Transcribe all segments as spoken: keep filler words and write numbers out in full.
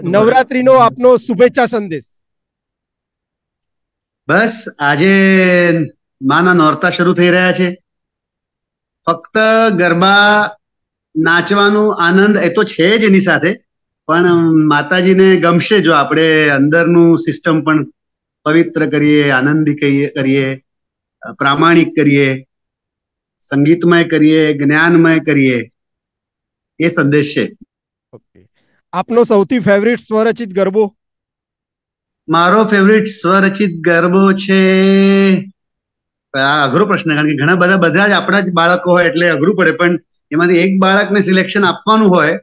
નવરાત્રીનો આપનો શુભેચ્છા સંદેશ. બસ આજે માના નોરતા શરૂ થઈ રહ્યા છે. ફક્ત ગરબા નાચવાનું આનંદ એ તો છે જ એની સાથે, પણ માતાજીને ગમશે જો આપણે અંદરનું સિસ્ટમ પણ પવિત્ર કરીએ, આનંદી કરીએ, પ્રામાણિક કરીએ, સંગીતમય કરીએ, જ્ઞાનમય કરીએ. એ સંદેશ છે. આપનો સૌથી ફેવરિટ સ્વરચિત ગરબો? મારો ફેવરિટ સ્વરચિત ગરબો છે, આ અઘરો પ્રશ્ન, કારણ કે ઘણા બધા બધા જ આપણા જ બાળકો હોય એટલે અઘરું પડે, પણ એમાંથી એક બાળકને સિલેક્શન આપવાનું હોય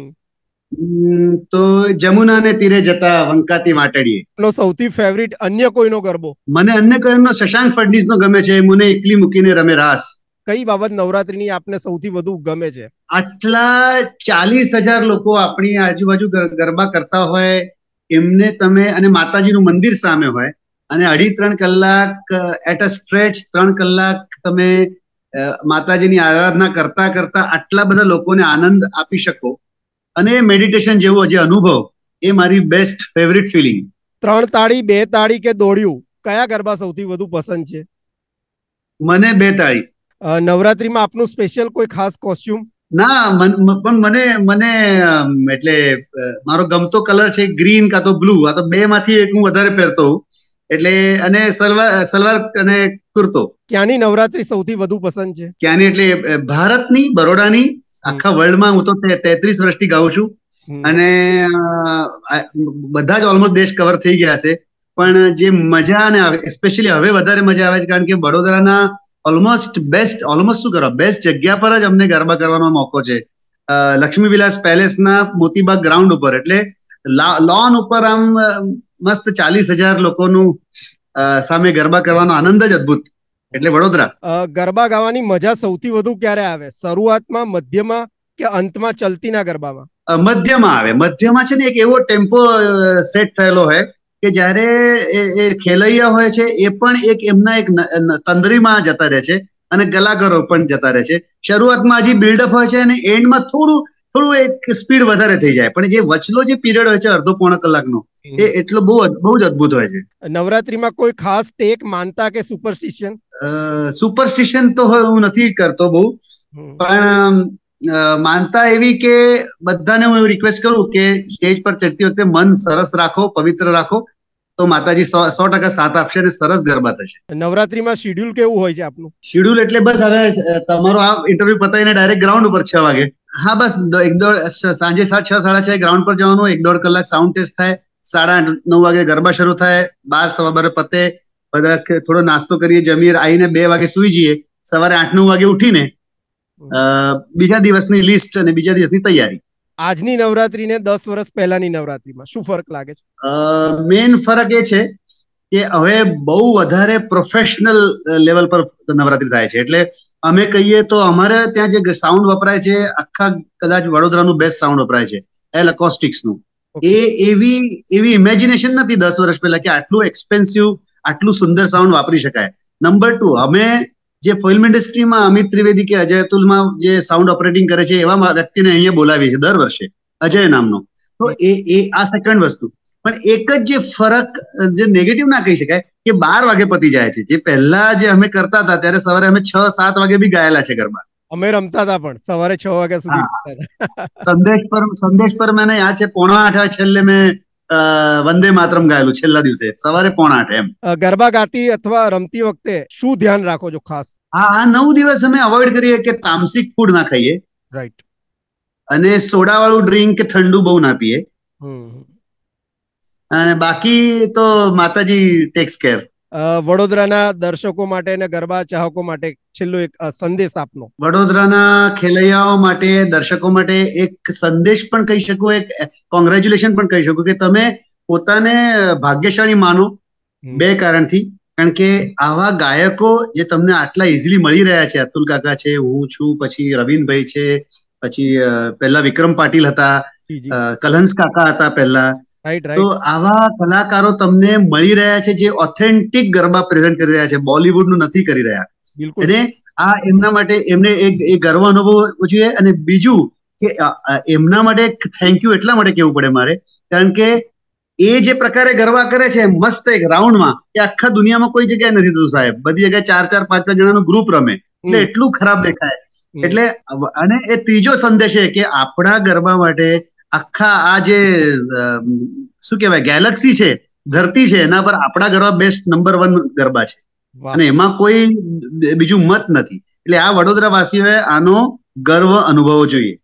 તો જમુનાને તીરે જતા વંકાતી વાટડીએ. સૌથી ફેવરિટ અન્ય કોઈનો ગરબો? મને અન્ય કોઈનો શશાંક ફડનીસનો ગમે છે, મુને એકલી મૂકીને રમે રાસ. કઈ બાબત નવરાત્રીની આપને સૌથી વધુ ગમે છે? આટલા ચાલીસ હજાર લોકો આપણી આજુબાજુ ગરબા કરતા હોય, એમને તમે, અને માતાજીનું મંદિર સામે હોય, અને અઢી ત્રણ કલાક એટ અ સ્ટ્રેચ ત્રણ કલાક તમે માતાજીની આરાધના કરતા કરતા આટલા બધા લોકોને આનંદ આપી શકો, અને મેડિટેશન જેવો જે અનુભવ, એ મારી બેસ્ટ ફેવરિટ ફિલિંગ. ત્રણ તાળી, બે તાળી કે દોડ્યું, કયા ગરબા સૌથી વધુ પસંદ છે? મને બે તાળી. નવરાત્રીમાં આપનું સ્પેશિયલ કોઈ ખાસ કોસ્ટ્યુમ? ના, પણ મને મને એટલે મારો ગમતો કલર છે ગ્રીન કાં તો બ્લુ. આ તો બે માંથી એક હું વધારે પહેરતો હોઉં, એટલે, અને સલવાર સલવાર અને કુર્તો. ક્યાંની નવરાત્રી સૌથી વધુ પસંદ છે? ક્યાંની એટલે ભારતની, બરોડાની. આખા વર્લ્ડમાં હું તો તેત્રીસ વર્ષથી ગાઉં છું, અને બધા જ ઓલમોસ્ટ દેશ કવર થઈ ગયા છે. પણ જે મજા, અને સ્પેશિયલી હવે વધારે મજા આવે છે, કારણ કે વડોદરાના ઓલમોસ્ટ બેસ્ટ, ઓલમોસ્ટ શું કરવા, બેસ્ટ જગ્યા પર જ અમને ગરબા કરવાનો મોકો છે. લક્ષ્મી વિલાસ પેલેસના મોતીબાગ ગ્રાઉન્ડ ઉપર, એટલે લોન ઉપર આમ મસ્ત ચાલીસ હજાર લોકોનું સામે ગરબા કરવાનો આનંદ જ અદભુત. એટલે વડોદરા. ગરબા ગાવાની મજા સૌથી વધુ ક્યારે આવે? શરૂઆતમાં, મધ્યમાં કે અંતમાં ચલતીના ગરબામાં? મધ્યમાં આવે. મધ્યમાં છે ને એક એવો ટેમ્પો સેટ થયેલો હોય કે જ્યારે એ ખેલૈયા હોય છે એ પણ એક એમના એક તંદ્રીમાં જતા રહે છે, અને કલાકારો પણ જતા રહે છે. શરૂઆતમાં હજી બિલ્ડઅપ હોય છે, અને એન્ડમાં થોડું થોડું એક સ્પીડ વધારે થઈ જાય, પણ જે વચલો જે પીરિયડ હોય છે અડધો પોણો કલાકનો, એ એટલો બહુ બહુ જ અદભુત હોય છે. નવરાત્રીમાં કોઈ ખાસ ટેક માનતા કે સુપરસ્ટિશન? સુપરસ્ટિશન તો હું નથી કરતો બહુ, પણ માનતા એવી કે બધાને હું એવું રિક્વેસ્ટ કરું કે સ્ટેજ પર ચડતી વખતે મન સરસ રાખો, પવિત્ર રાખો, તો માતાજી સો સો ટકા સાથ આપશે અને સરસ ગરબા થશે. નવરાત્રીમાં શેડ્યુલ કેવું હોય છે આપનું? શેડ્યુલ એટલે બસ હવે તમારો આ ઇન્ટરવ્યુ પતાવીને ડાયરેક્ટ ગ્રાઉન્ડ ઉપર છ વાગે. હા, બસ એક દોઢ સાંજે સાત છ સાડા છ ગ્રાઉન્ડ પર જવાનું, એક દોઢ કલાક સાઉન્ડ ટેસ્ટ થાય, સાડા આઠ નવ વાગે ગરબા શરૂ થાય, બાર સવા બાર પતે, બધા થોડો નાસ્તો કરીએ, જમીએ, આવીને બે વાગે સુઈ જઈએ, સવારે આઠ નવ વાગે ઉઠીને બીજા દિવસની લિસ્ટ અને બીજા દિવસની તૈયારી. આજની નવરાત્રી ને દસ વર્ષ પહેલાની નવરાત્રીમાં શું ફરક લાગે છે? મેઇન ફરક એ છે કે હવે બહુ વધારે પ્રોફેશનલ લેવલ પર નવરાત્રી થાય છે. એટલે અમે કહીએ તો અમારે ત્યાં જે સાઉન્ડ વપરાય છે, આખા કદાચ વડોદરાનું બેસ્ટ સાઉન્ડ વપરાય છે, એલ અકોસ્ટિક્સનું. એ એવી એવી ઇમેજિનેશન નથી દસ વર્ષ પહેલા કે આટલું એક્સપેન્સિવ, આટલું સુંદર સાઉન્ડ વાપરી શકાય. નંબર ટુ, અમે જે ફિલ્મ ઇન્ડસ્ટ્રીમાં અમિત ત્રિવેદી કે અજય અતુલમાં જે સાઉન્ડ ઓપરેટિંગ કરે છે એવા વ્યક્તિને અહીંયા બોલાવીએ છીએ દર વર્ષે, અજય નામનો. તો એ એ આ સેકન્ડ વસ્તુ. પણ એક જ જે ફરક, જે નેગેટિવ ના કહી શકાય, કે બાર વાગે પતી જાય છે. જે પહેલા જે અમે કરતા હતા ત્યારે સવારે અમે છ સાત વાગે બી ગાયેલા છે ગરબા. અમે રમતા હતા પણ સવારે છ વાગ્યા સુધી. સંદેશ પર સંદેશ પર મને યાદ છે પોણા આઠ છેલ્લે મેં વંદે માતરમ ગાયેલું છેલ્લા દિવસે સવારે પોણા આઠે. એમ ગરબા ગાતી અથવા રમતી વખતે શું ધ્યાન રાખો છો ખાસ? હા, આ નવ દિવસ અમે અવોઇડ કરીએ કે તામસિક ફૂડ ના ખાઈએ, રાઈટ, અને સોડા વાળું ડ્રિંક કે ઠંડુ બહુ ના પીએ, અને બાકી તો માતાજી ટેક્સ કેર. વડોદરાના દર્શકો માટે અને ગરબા ચાહકો માટે છેલ્લો એક સંદેશ આપનો. વડોદરાના ખેલૈયાઓ માટે, દર્શકો માટે એક સંદેશ પણ કહી શકું, એક કોંગ્રેચ્યુલેશન પણ કહી શકું કે તમે પોતાને ભાગ્યશાળી માનો, બે કારણથી. કારણ કે આવા ગાયકો જે તમને આટલા ઇઝીલી મળી રહ્યા છે, અતુલ કાકા છે, હું છું, પછી રવિનભાઈ છે, પછી પહેલા વિક્રમ પાટીલ હતા, કલહંસ કાકા હતા પહેલા, તો આવા કલાકારો તમને મળી રહ્યા છે જે ઓથેન્ટિક ગરબા પ્રેઝન્ટ કરી રહ્યા છે, બોલિવૂડનું નથી કરી રહ્યા. અને આ એમના માટે એમને એક ગર્વ અનુભવ જોઈએ. અને બીજું કે એમના માટે થેન્ક યુ એટલા માટે કહેવું પડે મારે, કારણ કે એ જે પ્રકારે ગરબા કરે છે મસ્ત એક રાઉન્ડમાં, એ આખા દુનિયામાં કોઈ જગ્યાએ નથી થતું સાહેબ. બધી જગ્યાએ ચાર ચાર પાંચ પાંચ જણાનું ગ્રુપ રમે એટલે એટલું ખરાબ દેખાય. એટલે અને એ ત્રીજો સંદેશ છે કે આપણા ગરબા માટે આખા આ જે શું કહેવાય ગેલેક્સી છે, ધરતી છે, એના પર આપણા garba best number one garba છે અને એમાં કોઈ બીજું મત નથી. એટલે આ વડોદરા વાસીઓએ આનો ગર્વ અનુભવવો જોઈએ.